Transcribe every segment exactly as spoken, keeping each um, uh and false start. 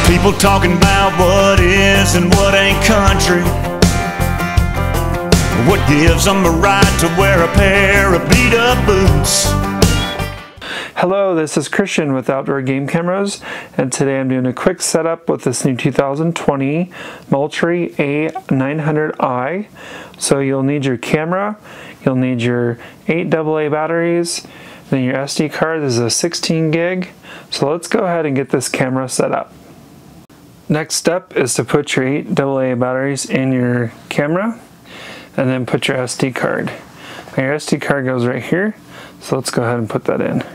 People talking about what is and what ain't country. What gives them the right to wear a pair of beat-up boots? Hello, this is Christian with Outdoor Game Cameras, and today I'm doing a quick setup with this new two thousand twenty Moultrie A nine hundred i. So you'll need your camera, you'll need your eight double A batteries, then your S D card. This is a sixteen gig. So let's go ahead and get this camera set up. Next step is to put your eight double A batteries in your camera, and then put your S D card. Now your S D card goes right here, so let's go ahead and put that in.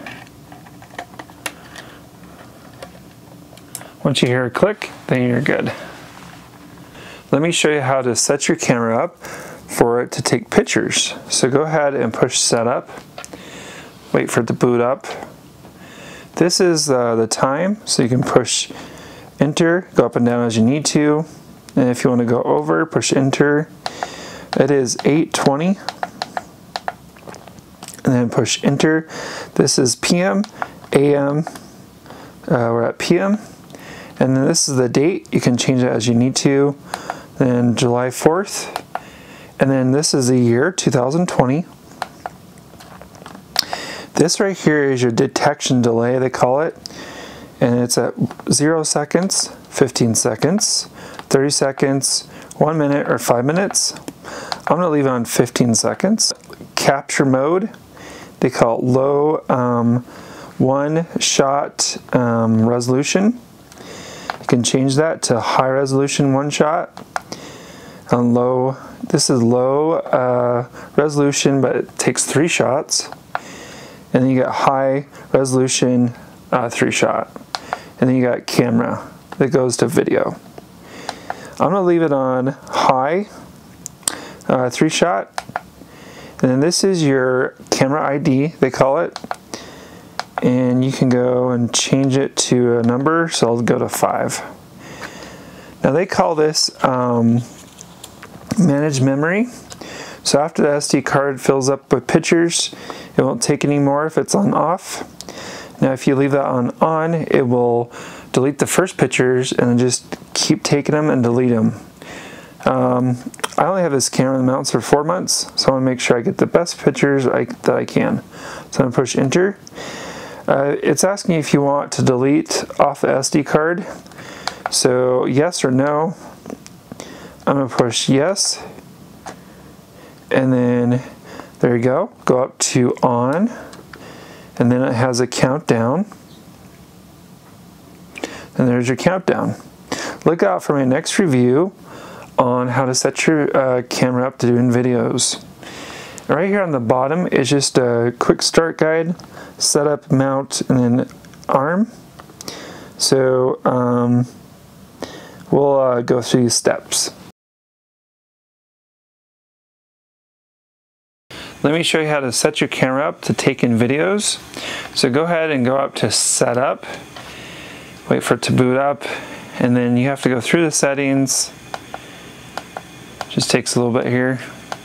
Once you hear a click, then you're good. Let me show you how to set your camera up for it to take pictures. So go ahead and push setup. Wait for it to boot up. This is uh, the time, so you can push enter, go up and down as you need to. And if you want to go over, push enter. It is eight twenty. And then push enter. This is P M, A M. Uh, we're at P M. And then this is the date. You can change it as you need to. Then July fourth. And then this is the year, two thousand twenty. This right here is your detection delay, they call it. And it's at zero seconds, fifteen seconds, thirty seconds, one minute, or five minutes. I'm gonna leave it on fifteen seconds. Capture mode, they call it low um, one shot um, resolution. You can change that to high resolution one shot. On low, this is low uh, resolution, but it takes three shots. And then you got high resolution uh, three shot. And then you got camera that goes to video. I'm gonna leave it on high uh, three shot. And then this is your camera I D, they call it. And you can go and change it to a number, so I'll go to five. Now they call this um, manage memory. So after the S D card fills up with pictures, it won't take any more if it's on off. Now if you leave that on on, it will delete the first pictures and then just keep taking them and delete them. Um, I only have this camera in the mountains for four months, so I want to make sure I get the best pictures I, that I can. So I'm going to push enter. Uh, it's asking if you want to delete off the S D card. So yes or no. I'm going to push yes. And then there you go. Go up to on. And then it has a countdown. And there's your countdown. Look out for my next review on how to set your uh, camera up to doing videos. Right here on the bottom is just a quick start guide, setup, mount, and then arm. So um, we'll uh, go through these steps. Let me show you how to set your camera up to take in videos. So go ahead and go up to setup, wait for it to boot up, and then you have to go through the settings. Just takes a little bit here.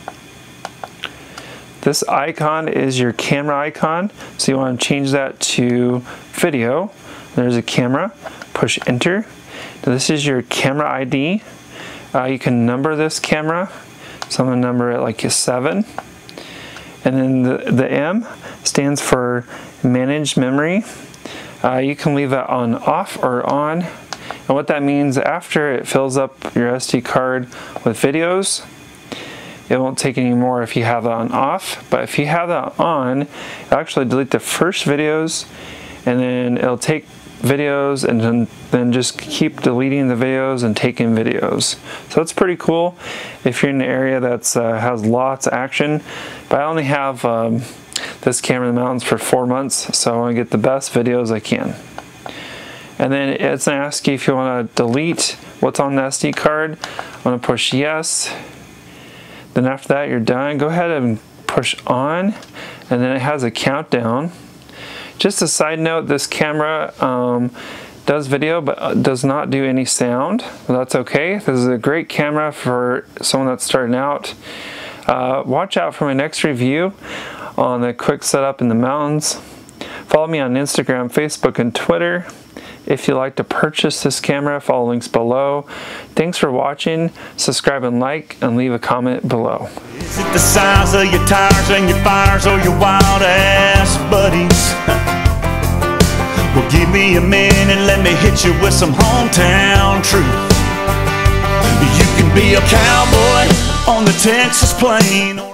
This icon is your camera icon, so you want to change that to video. There's a camera, push enter. Now this is your camera I D. Uh, you can number this camera, so I'm going to number it like a seven. And then the, the M stands for manage memory. Uh, you can leave that on off or on. And what that means, after it fills up your S D card with videos, it won't take any more if you have that on off, but if you have that on, it'll actually delete the first videos, and then it'll take videos and then, then just keep deleting the videos and taking videos. So it's pretty cool if you're in an area that uh, has lots of action. But I only have um, this camera in the mountains for four months, so I want to get the best videos I can. And then it's going to ask you if you want to delete what's on the S D card. I'm going to push yes. Then after that you're done. Go ahead and push on, and then it has a countdown. Just a side note, this camera um, does video but does not do any sound. But that's okay. This is a great camera for someone that's starting out. Uh, watch out for my next review on the quick setup in the mountains. Follow me on Instagram, Facebook, and Twitter. If you'd like to purchase this camera, follow links below. Thanks for watching. Subscribe and like, and leave a comment below. Is it the size of your tires and your fires or your wild ass buddies? Well, give me a minute, let me hit you with some hometown truth. You can be a cowboy on the Texas plain.